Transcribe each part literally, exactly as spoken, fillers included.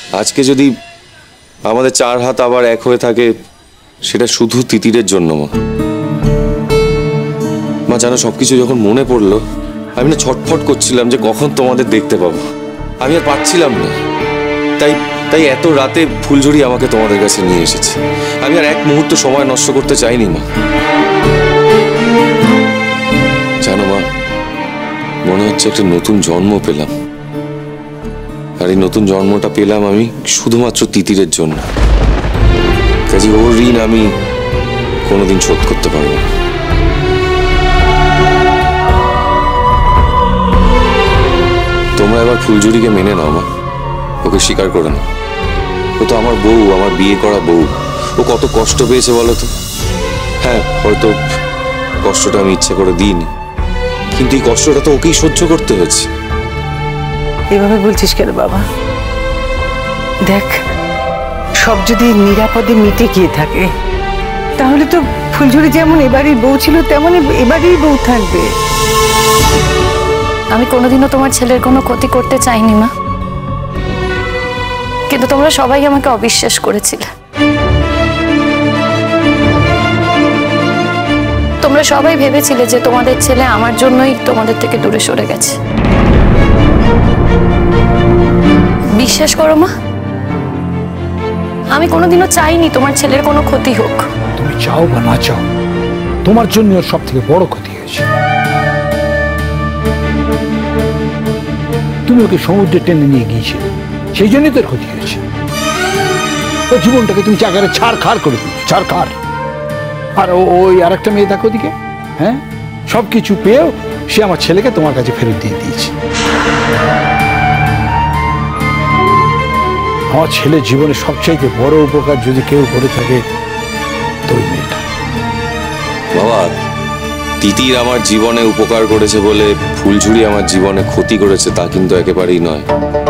আজকে যদি আমাদের চার হাত আবার এক হয়ে থাকে সেটা শুধু তিতিরের জন্য মা। মা জানো, সবকিছু যখন মনে পড়লো আমি না ছটফট করছিলাম যে কখন তোমাদের দেখতে পাবো। আমি আর পারছিলাম না, তাই তাই এত রাতে ফুলঝুরি আমাকে তোমাদের কাছে নিয়ে এসেছে। আমি আর এক মুহূর্ত সময় নষ্ট করতে চাইনি মা। জানো মা, মনে হচ্ছে একটা নতুন জন্ম পেলাম। আর এই নতুন জন্মটা পেলাম আমি শুধুমাত্র তিতিরের জন্য। কাজে ওর ঋণ আমি কোনোদিন শোধ করতে পারবো না। তোমরা এবার ফুলঝুরিকে মেনে নাও মা, ওকে স্বীকার করে নাও। ও তো আমার বউ, আমার বিয়ে করা বউ। ও কত কষ্ট পেয়েছে বলো তো। হ্যাঁ, হয়তো কষ্টটা আমি ইচ্ছে করে দিইনি, কিন্তু এই কষ্টটা তো ওকেই সহ্য করতে হয়েছে। এভাবে বলছিস কেন বাবা? দেখ, সব যদি নিরাপদে মিটে গিয়ে থাকে তাহলে তো ফুলঝুরি যেমন এবারের বউ ছিল তেমনই এবারের বউ থাকবে। আমি কোনোদিনও তোমার ছেলের কোনো ক্ষতি করতে চাইনি মা, কিন্তু তোমরা সবাই আমাকে অবিশ্বাস করেছিলে। তোমরা সবাই ভেবেছিলে যে তোমাদের ছেলে আমার জন্যই তোমাদের থেকে দূরে সরে গেছে। বিশ্বাস করো মা, আমি কোনোদিনও চাইনি তোমার ছেলের কোনো ক্ষতি হোক। তুমি চাও বা না চাও, তোমার জন্য ওর সব থেকে বড় ক্ষতি হয়েছে। তুমি ওকে সমুদ্রে টেনে নিয়ে গিয়েছিলে, সেই জন্যই তোর ক্ষতি হয়েছে। ওর জীবনটাকে তুমি জায়গায় ছাড় খাড় করে দিচ্ছ, ছাড় খাড়। আর ওই আর একটা মেয়ে দেখো দিকে, হ্যাঁ, সবকিছু পেয়েও সে আমার ছেলেকে তোমার কাছে ফেরত দিয়ে দিয়েছে। আমার ছেলের জীবনে সবচাইতে বড় উপকার যদি কেউ করে থাকে তো ওই মেয়েটা। বাবা, তিতির আমার জীবনে উপকার করেছে বলে ফুলঝুরি আমার জীবনে ক্ষতি করেছে তা কিন্তু একেবারেই নয়।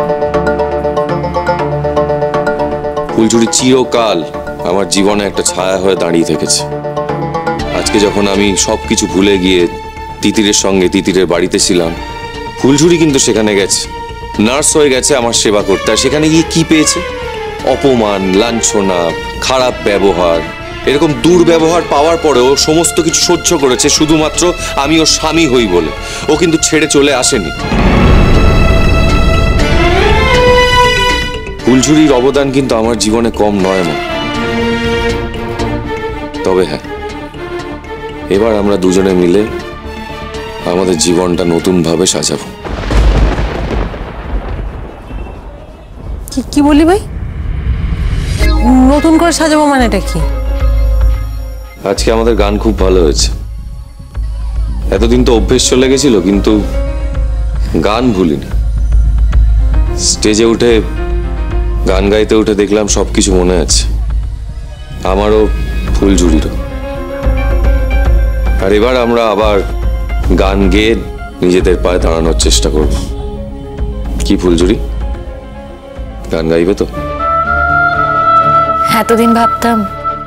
ফুলঝুরি চিরকাল আমার জীবনে একটা ছায়া হয়ে দাঁড়িয়ে থেকেছে। আজকে যখন আমি সবকিছু ভুলে গিয়ে তিতিরের সঙ্গে তিতিরের বাড়িতে ছিলাম, ফুলঝুরি কিন্তু সেখানে গেছে, নার্স হয়ে গেছে আমার সেবা করতে। আর সেখানে গিয়ে কি পেয়েছে? অপমান, লাঞ্ছনা, খারাপ ব্যবহার। এরকম দুর্ব্যবহার পাওয়ার পরেও সমস্ত কিছু সহ্য করেছে শুধুমাত্র আমি ওর স্বামী হই বলে। ও কিন্তু ছেড়ে চলে আসেনি। ফুলঝুরির অবদান কিন্তু আমার জীবনে কম নয় মা। তবে হ্যাঁ, এবার আমরা দুজনে মিলে আমাদের জীবনটা নতুন ভাবে সাজাবো। কি কি বলি ভাই? নতুন করে সাজাবো মানেটা কি? আজকে আমাদের গান খুব ভালো হয়েছে। এতদিন তো অভ্যেস চলে গেছিল, কিন্তু গান ভুলিনি। স্টেজে উঠে গান গাইতে উঠে দেখলাম সবকিছু মনে আছে, আমারও ফুলঝুরিরও। আর এবার আমরা আবার গান গেয়ে নিজেদের পায়ে দাঁড়ানোর চেষ্টা করব। কি ফুলঝুরি, গান গাইবে তো? এতদিন ভাবতাম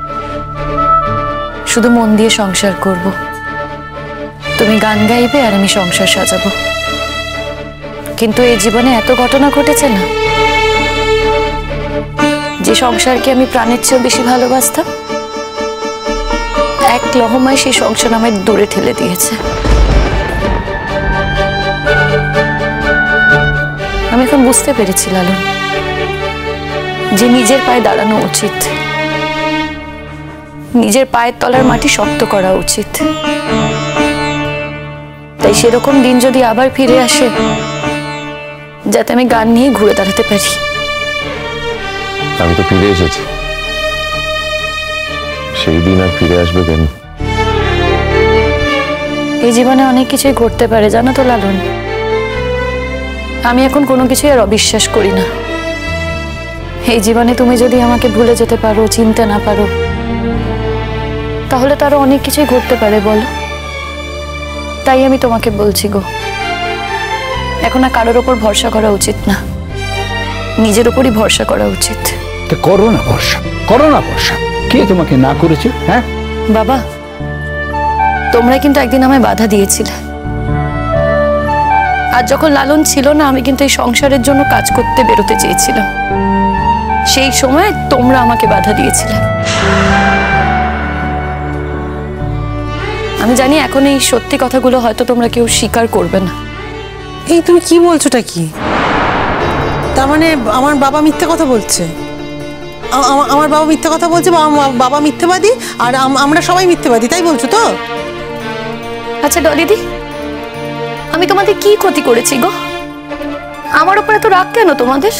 শুধু মন দিয়ে সংসার করব, তুমি গান গাইবে আর আমি সংসার সাজাবো। কিন্তু এই জীবনে এত ঘটনা ঘটেছে না, যে সংসারকে আমি প্রাণের চেয়েও বেশি ভালোবাসতাম, এক লহমায় সেই সংসার আমায় দূরে ঠেলে দিয়েছে। আমি এখন বুঝতে পেরেছি লালন, যে নিজের পায়ে দাঁড়ানো উচিত, নিজের পায়ের তলার মাটি শক্ত করা উচিত। তাই সেরকম দিন যদি আবার ফিরে আসে, যাতে আমি গান নিয়ে ঘুরে দাঁড়াতে পারি। আমি তো ফিরে এসেছি, সেই দিন আর ফিরে আসবে কেন? এই জীবনে অনেক কিছুই ঘটতে পারে জানো তো লালন। আমি এখন কোনো কিছুই আর অবিশ্বাস করি না। এই জীবনে তুমি যদি আমাকে ভুলে যেতে পারো, চিনতে না পারো, তাহলে তারও অনেক কিছুই ঘটতে পারে বলো। তাই আমি তোমাকে বলছি গো, এখন আর কারোর ওপর ভরসা করা উচিত না, নিজের উপরই ভরসা করা উচিত। করো না ভরসা, করো না ভরসা। কে তোমাকে না করেছে? হ্যাঁ বাবা, তোমরা কিন্তু একদিন আমায় বাধা দিয়েছিলে। আর যখন লালন ছিল না, আমি কিন্তু এই সংসারের জন্য কাজ করতে বেরোতে চেয়েছিলাম। সেই সময় তোমরা আমাকে বাধা দিয়েছিলে। আমি জানি এখন এই সত্যি কথাগুলো হয়তো তোমরা কেউ স্বীকার করবে না। এই তুমি কি বলছোটা কি? তার মানে আমার বাবা মিথ্যে কথা বলছে? আ- আমা- আমার বাবা মিথ্যে কথা বলছে বা আমার বাবা মিথ্যেবাদী আর আম- আমরা সবাই মিথ্যেবাদী, তাই বলছো তো? আচ্ছা ডলিদি, আমি তোমাদের কি ক্ষতি করেছি গো? আমার উপর এত রাগ কেন তোমাদের?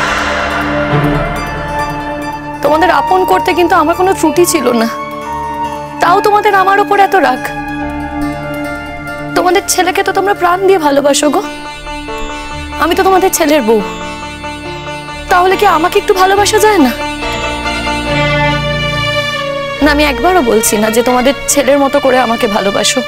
তোমাদের আপন করতে কিন্তু আমার কোনো ত্রুটি ছিল না, তাও তোমাদের আমার উপর এত রাগ। তোমাদের ছেলেকে তো তোমরা প্রাণ দিয়ে ভালোবাসো গো, আমি তো তোমাদের ছেলের বউ, তাহলে কি আমাকে একটু ভালোবাসা যায় না? না, আমি একবারও বলছি না যে তোমাদের ছেলের মতো করে আমাকে ভালোবাসো,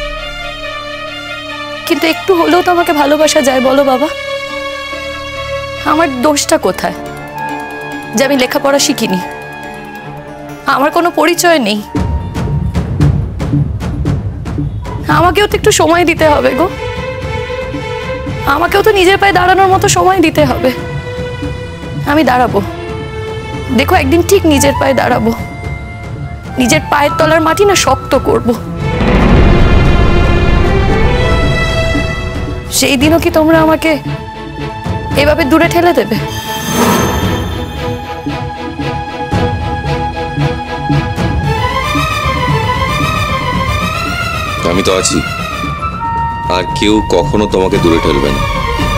কিন্তু একটু হলেও তো আমাকে ভালোবাসা যায় বলো বাবা। আমার দোষটা কোথায় যে আমি লেখাপড়া শিখিনি, আমার কোনো পরিচয় নেই? আমাকেও তো একটু সময় দিতে হবে গো, আমাকেও তো নিজের পায়ে দাঁড়ানোর মতো সময় দিতে হবে। আমি দাঁড়াবো, দেখো একদিন ঠিক নিজের পায়ে দাঁড়াবো, নিজের পায়ের তলার মাটি না শক্ত করব। সেই দিনও কি তোমরা আমাকে এভাবে দূরে ঠেলে দেবে? আমি তো আছি, আর কেউ কখনো তোমাকে দূরে ঠেলবে না।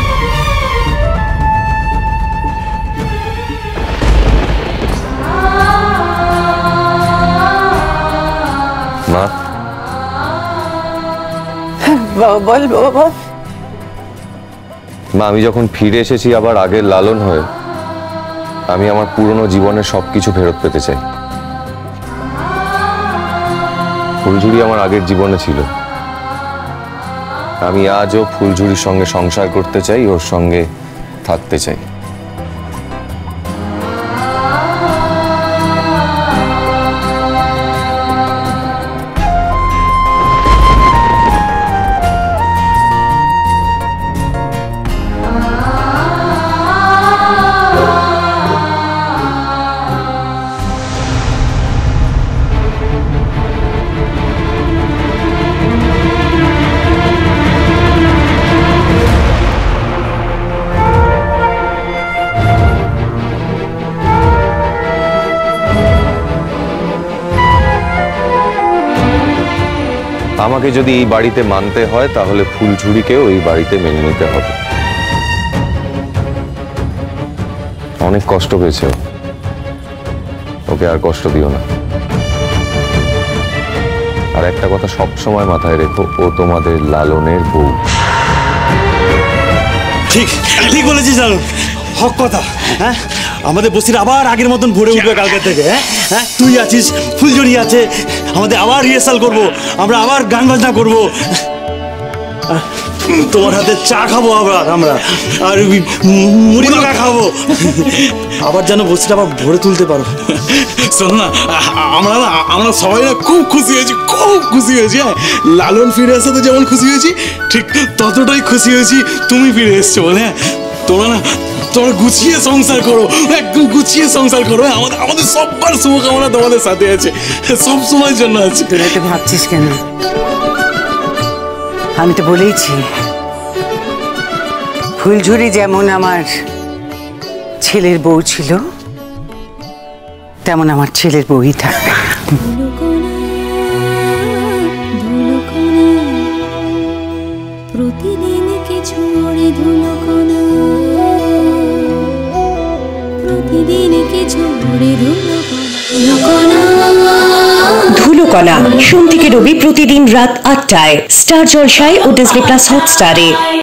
মা, বাবা বল, বাবা বল। মা, আমি যখন ফিরে এসেছি আবার আগের লালন হয়ে, আমি আমার পুরনো জীবনের সবকিছু ফেরত পেতে চাই। ফুলঝুরি আমার আগের জীবনে ছিল, আমি আজও ফুলঝুরির সঙ্গে সংসার করতে চাই, ওর সঙ্গে থাকতে চাই। আমাকে যদি এই বাড়িতে মানতে হয় তাহলে ফুলঝুরিকেও এই বাড়িতে মেনে নিতে হবে। অনেক কষ্ট পেয়েছে ও, ওকে আর কষ্ট দিও না। আর একটা কথা সব সময় মাথায় রেখো, ও তোমাদের লালনের বউ। ঠিক ঠিক বলেছিস লালন, হক কথা। হ্যাঁ, আমাদের বস্তির আবার আগের মতন ভরে উঠবে কালকে থেকে। হ্যাঁ হ্যাঁ তুই আছিস, ফুলঝুরি আছে, আমাদের আবার রিহার্সাল করবো, আমরা আবার গান বাজনা করবো, তোমার হাতে চা খাবো আবার আমরা, আর মুড়ি মাখা খাবো, আবার যেন বস্তিটা আবার ভরে তুলতে পারো। শোনো না, আমরা না আমরা সবাই না খুব খুশি হয়েছি, খুব খুশি হয়েছি। হ্যাঁ, লালন ফিরে আসতে যেমন খুশি হয়েছি, ঠিক ততটাই খুশি হয়েছি তুমি ফিরে এসছো বলে। হ্যাঁ, তোমরা না তোমরা গুছিয়ে সংসার করো, একদম গুছিয়ে সংসার করো। আমাদের আমাদের সবার শুভকামনা তোমাদের সাথে আছে, সব সময়ের জন্য আছে। তোরা তো ভাবছিস কেন? আমি তো বলেইছি, ফুলঝুরি যেমন আমার ছেলের বউ ছিল, তেমন আমার ছেলের বউই থাকবে। প্রতিদিন কিছু ওড়ে ধুলোকণা, প্রতিদিন কিছু ওড়ে ধুলোকণা। ধুলোকণা সোম থেকে রবি প্রতিদিন রাত আটটায় স্টার জলসায় ও ডিজনি প্লাস হটস্টারে।